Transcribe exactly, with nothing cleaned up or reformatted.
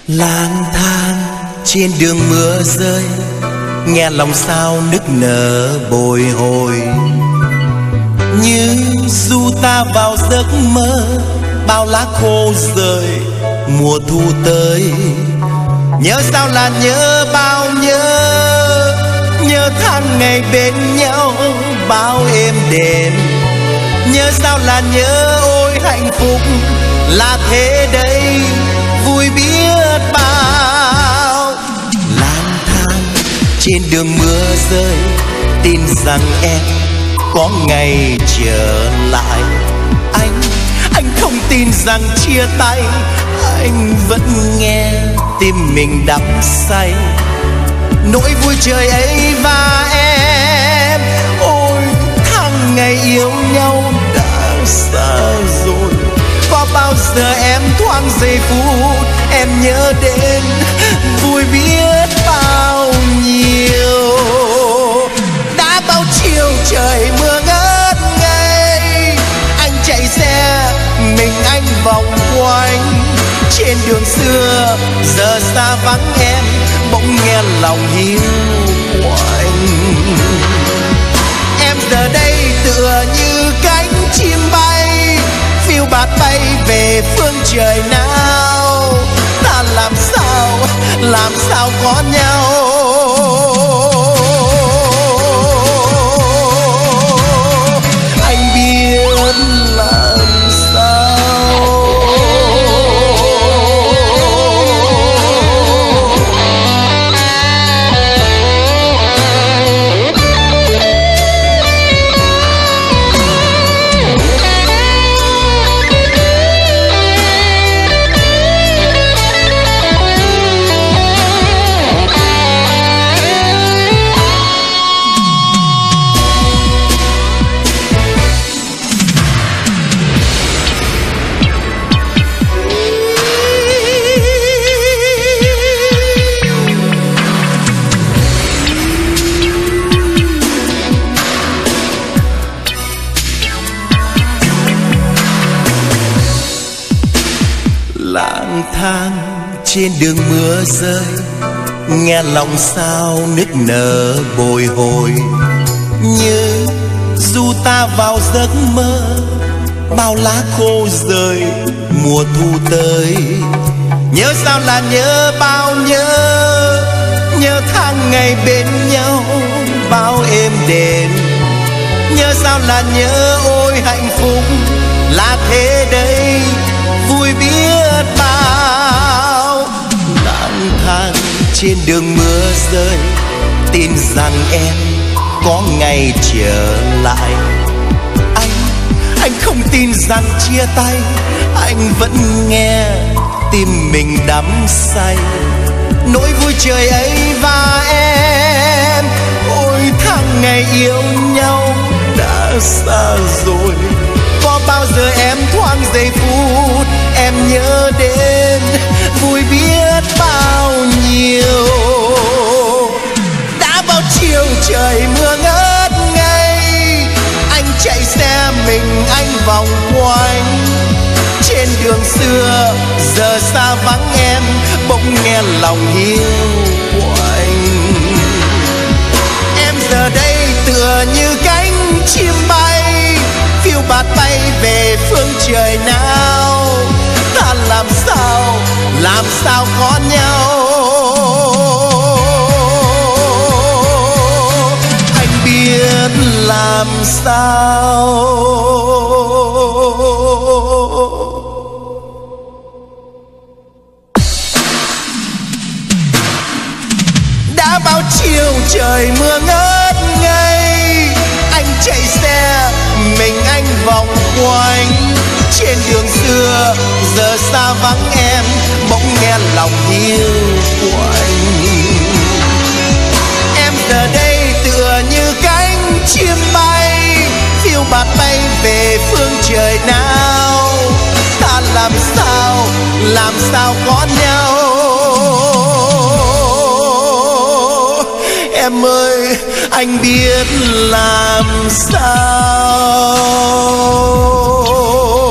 Lang thang trên đường mưa rơi, nghe lòng sao nức nở bồi hồi. Như du ta vào giấc mơ, bao lá khô rơi, mùa thu tới. Nhớ sao là nhớ bao nhớ, nhớ tháng ngày bên nhau bao êm đềm. Nhớ sao là nhớ ôi hạnh phúc là thế đây, vui biết bao. Lang thang trên đường mưa rơi, tin rằng em có ngày trở lại. Anh, anh không tin rằng chia tay, anh vẫn nghe tim mình đắm say. Nỗi vui trời ấy và em, ôi tháng ngày yêu nhau đã xa rồi. Có bao giờ em thoáng giây phút em nhớ đến, vui biết bao nhiêu. Đã bao chiều trời mưa ngất ngây, anh chạy xe mình anh vòng quanh. Trên đường xưa giờ xa vắng em, bỗng nghe lòng hiu quạnh. Em giờ đây tựa như cánh chim bay, phiêu bạt bay về phương trời nào. Ta làm sao, làm sao có nhau. Anh biết làm sao. Lang thang trên đường mưa rơi, nghe lòng sao nức nở bồi hồi. Như du ta vào giấc mơ, bao lá khô rơi, mùa thu tới. Nhớ sao là nhớ bao nhớ, nhớ tháng ngày bên nhau bao êm đềm. Nhớ sao là nhớ ôi hạnh phúc là thế đây, vui biết bao. Lang thang trên đường mưa rơi, tin rằng em có ngày trở lại. Anh, anh không tin rằng chia tay, anh vẫn nghe tim mình đắm say. Nỗi vui trời ấy và em, ôi tháng ngày yêu nhau đã xa rồi. Có bao giờ em thoáng giây phút em nhớ đến, vui biết bao nhiêu. Đã bao chiều trời mưa ngất ngây, anh chạy xe mình anh vòng quanh. Trên đường xưa giờ xa vắng em, bỗng nghe lòng hiu quạnh. Em giờ đây tựa như cánh chim bay, phiêu bạt bay về phương trời nào. Ta làm sao, làm sao có nhau. Anh biết làm sao. Đã bao chiều trời mưa ngất ngây, anh chạy xe mình anh vòng quanh. Trên đường xưa giờ xa vắng em, bỗng nghe lòng hiu quạnh. Em giờ đây tựa như cánh chim bay, phiêu bạt bay về phương trời nào. Ta làm sao, làm sao có nhau. Em ơi, anh biết làm sao.